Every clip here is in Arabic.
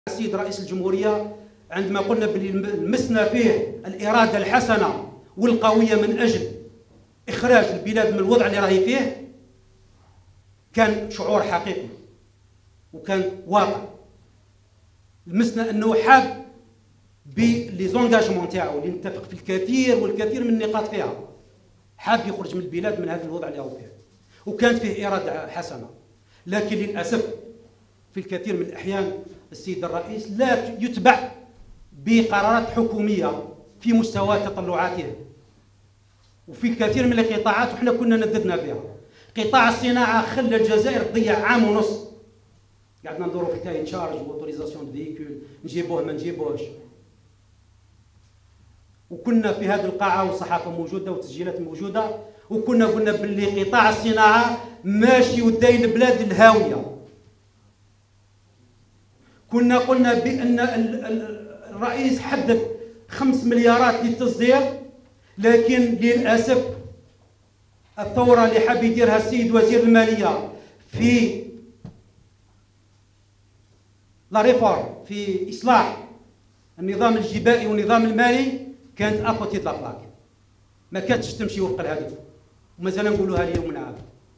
السيد رئيس الجمهورية عندما قلنا بلي لمسنا فيه الإرادة الحسنة والقوية من أجل إخراج البلاد من الوضع اللي راهي فيه، كان شعور حقيقي وكان واقع. لمسنا أنه حاب بلي زونجاجمون تاعو اللي نتفق في الكثير والكثير من النقاط فيها، حاب يخرج من البلاد من هذا الوضع اللي هو فيه، وكانت فيه إرادة حسنة. لكن للأسف في الكثير من الأحيان السيد الرئيس لا يتبع بقرارات حكومية في مستوى تطلعاته، وفي الكثير من القطاعات وحنا كنا نددنا بها. قطاع الصناعة خلى الجزائر تضيع عام ونص، قعدنا ندوروا في كاين تشارج واوتوريزاسيون دو فيكول، نجيبوه ما نجيبوهش، وكنا في هذه القاعة والصحافة موجودة والتسجيلات موجودة، وكنا قلنا باللي قطاع الصناعة ماشي وداي البلاد الهاوية. كنا قلنا بأن الرئيس حدد 5 مليارات للتصدير، لكن للأسف الثورة اللي حاب يديرها السيد وزير المالية في لا ريفورم، في إصلاح النظام الجبائي والنظام المالي، كانت أبوتي د لا بلاك، ما كانتش تمشي وفق الهدف، ومازال نقولوها اليوم هذا.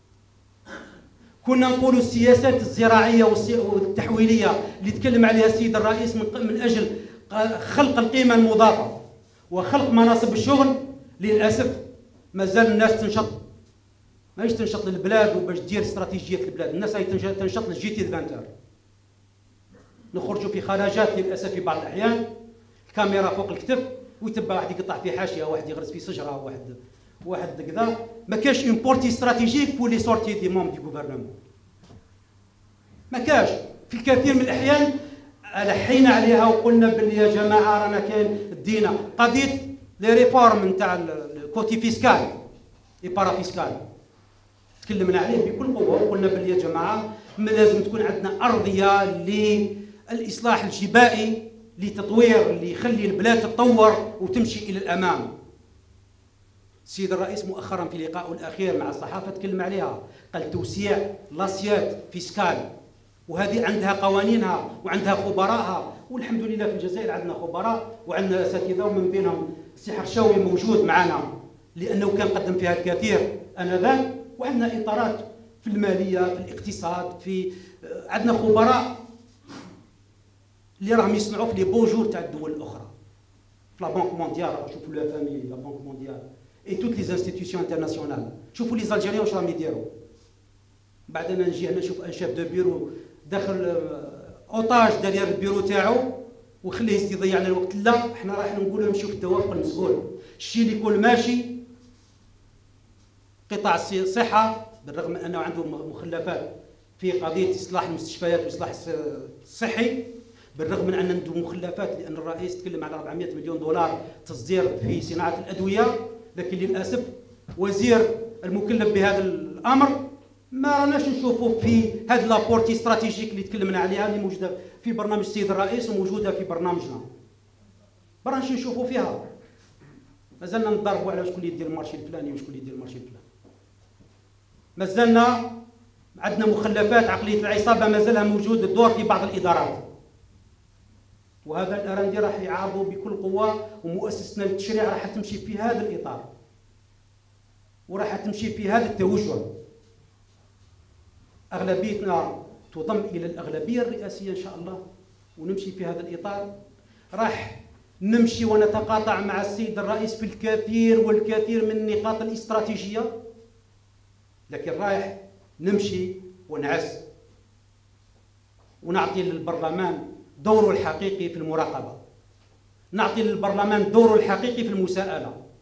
كنا نقولوا السياسات الزراعية والتحويلية اللي تكلم عليها السيد الرئيس من أجل خلق القيمة المضافة وخلق مناصب الشغل، للأسف مازال الناس تنشط، ماهيش تنشط للبلاد وباش دير استراتيجية البلاد، الناس هي تنشط للجيتي دفانتور. نخرجوا في خرجات للأسف في بعض الأحيان، الكاميرا فوق الكتف ويتبع واحد يقطع في حاشية، واحد يغرس في شجرة، واحد كذا. ما كاش اون بورتي استراتيجيك بور لي سورتي دي مومبر دي غوفرنمون، ما كاش. في الكثير من الأحيان لحينا عليها وقلنا باللي يا جماعة رانا كاين دينا قضية لي ريفورم نتاع الكوتي فيسكال اي بارا فيسكال، تكلمنا عليه بكل قوة وقلنا باللي يا جماعة لازم تكون عندنا أرضية للإصلاح الجبائي، لتطوير اللي يخلي البلاد تتطور وتمشي إلى الأمام. السيد الرئيس مؤخرا في لقائه الأخير مع الصحافة تكلم عليها، قال توسيع لاسيات فيسكال، وهذه عندها قوانينها وعندها خبراءها، والحمد لله في الجزائر عندنا خبراء وعندنا أساتذة، ومن بينهم السي حرشاوي موجود معنا لأنه كان قدم فيها الكثير آنذاك، وعندنا إطارات في المالية، في الاقتصاد، في عندنا خبراء اللي راهم يصنعوا في لي بونجور تاع الدول الأخرى، في لا بنك مونديال. شوفوا لا فامي لا بنك مونديال اي توت لي انستيتيوشن انترناسيونال، شوفوا لي زالجيريان واش راهم يديروا. بعد انا نجي هنا نشوف ان شيف دو بيرو داخل اوطاج دارير البيرو تاعو ويخليه يضيع لنا الوقت. لا، احنا راح نقولوا نمشيو في التوافق المسؤول، الشيء اللي يكون ماشي. قطاع الصحه بالرغم من انه عنده مخلفات في قضيه اصلاح المستشفيات والاصلاح الصحي، بالرغم من ان عنده مخلفات، لان الرئيس تكلم على 400 مليون دولار تصدير في صناعه الادويه، لكن للاسف وزير المكلف بهذا الامر ما راناش نشوفوا في هذه لابورتي استراتيجيك اللي تكلمنا عليها، اللي موجوده في برنامج السيد الرئيس وموجوده في برنامجنا، ما راناش نشوفوا فيها. مازلنا نضربوا على شكون اللي يدير المارشي الفلاني وشكون اللي يدير المارشي الفلاني. مازلنا عندنا مخلفات، عقليه العصابه مازالها موجود الدور في بعض الادارات، وهذا الأراندي راح يعارضوا بكل قوة، ومؤسستنا للتشريع راح تمشي في هذا الإطار وراح تمشي في هذا التوجه. أغلبيتنا تضم إلى الأغلبية الرئاسية إن شاء الله، ونمشي في هذا الإطار. راح نمشي ونتقاطع مع السيد الرئيس في الكثير والكثير من النقاط الاستراتيجية، لكن رايح نمشي ونعس ونعطي للبرلمان دوره الحقيقي في المراقبة، نعطي للبرلمان دوره الحقيقي في المساءلة.